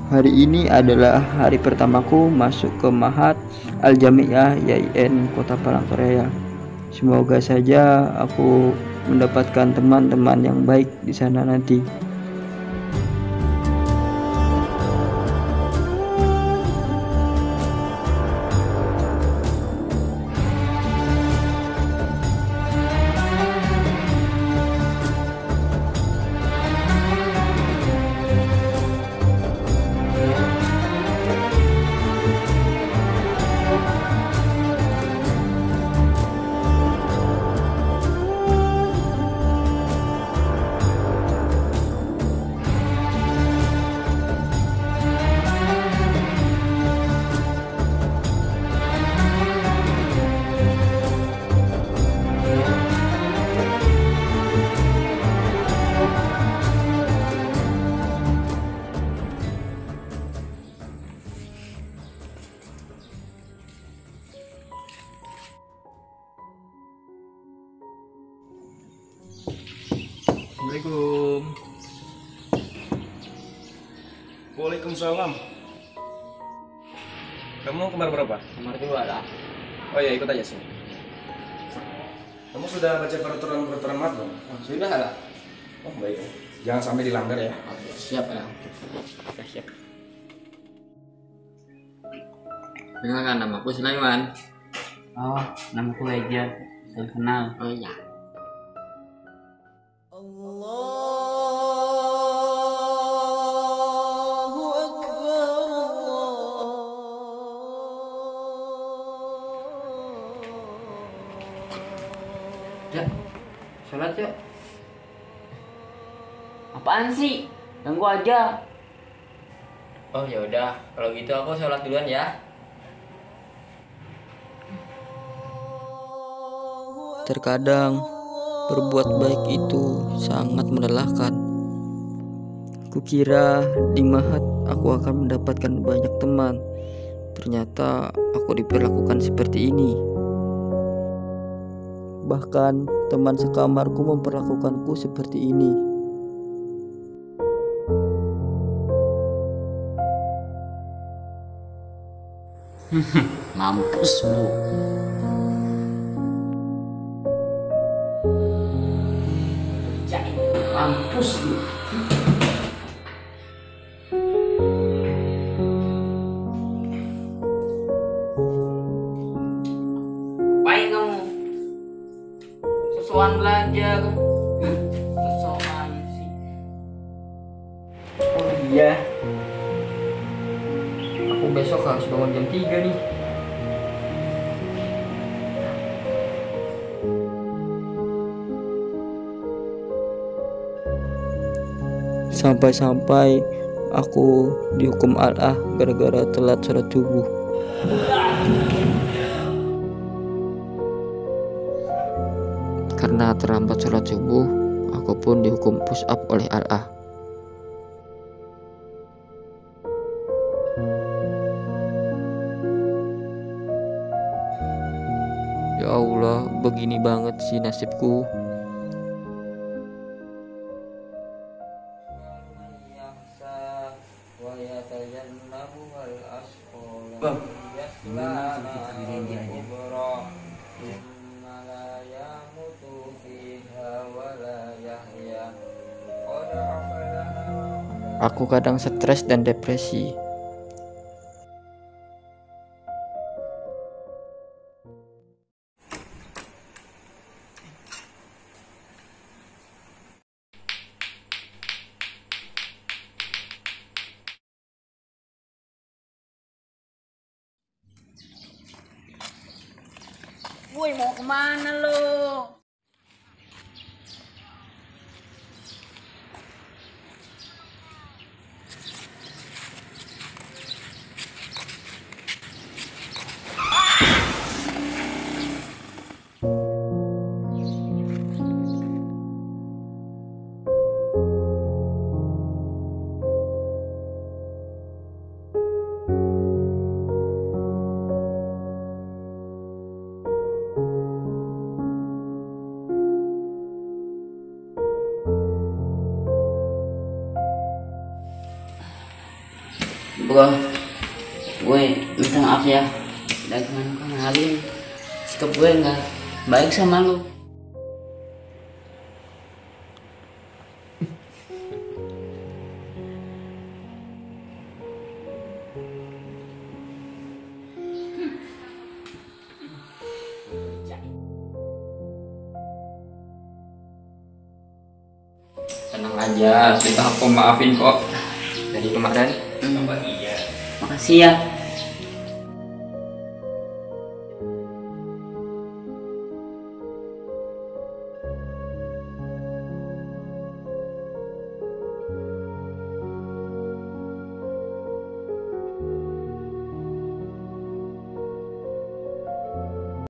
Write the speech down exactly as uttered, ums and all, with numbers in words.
Hari ini adalah hari pertamaku masuk ke Mahat Al Jamiah Y I N Kota Palangkaraya. Semoga saja aku mendapatkan teman-teman yang baik di sana nanti. Assalamualaikum. Waalaikumsalam. Kamu kamar berapa? Nomor dua lah. Oh ya, ikut aja sih. Kamu sudah baca peraturan-peraturan mat belum? Oh, sudah lah. Oh baik. Jangan sampai dilanggar ya. Oke, siap ya. Sudah siap. Perkenalkan, namaku Sulaiman. Oh, namaku Eja. Saya kenal. Oh iya. Allahu Akbar. Ya, sholat yuk. Apaan sih? Ganggu aja. Oh ya udah, kalau gitu aku sholat duluan ya. Terkadang berbuat baik itu sangat melelahkan. Kukira di Mahat aku akan mendapatkan banyak teman. Ternyata aku diperlakukan seperti ini. Bahkan teman sekamarku memperlakukanku seperti ini. Mampus lu. Mampus lu. Ngapain kamu? Sosokan belajar. Sosokan sih. Oh iya. Aku besok harus bangun jam tiga nih. Sampai-sampai aku dihukum Allah gara-gara telat sholat subuh. Karena terlambat sholat subuh, aku pun dihukum push up oleh Allah. Ya Allah, begini banget sih nasibku. Bang, gimana kita kerjain dia aja? Aku kadang stres dan depresi. Woi, mau kemana lo? gue gue minta maaf ya, dan kemarin sikap gue nggak baik sama lu. Tenang aja, sudah aku maafin kok. Dari kemarin. Hmm. Makasih ya.